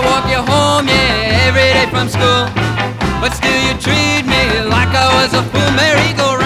walk you home, yeah, every day from school. But still you treat me like I was a fool. Merry-go-round.